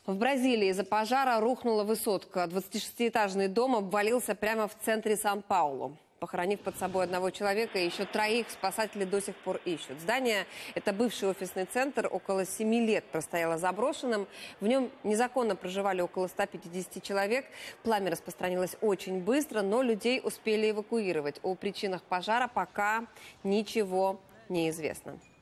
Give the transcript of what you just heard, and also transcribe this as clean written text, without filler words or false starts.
В Бразилии из-за пожара рухнула высотка. 26-этажный дом обвалился прямо в центре Сан-Паулу. Похоронив под собой одного человека, еще троих спасатели до сих пор ищут. Здание – это бывший офисный центр, около 7 лет простояло заброшенным. В нем незаконно проживали около 150 человек. Пламя распространилось очень быстро, но людей успели эвакуировать. О причинах пожара пока ничего не известно.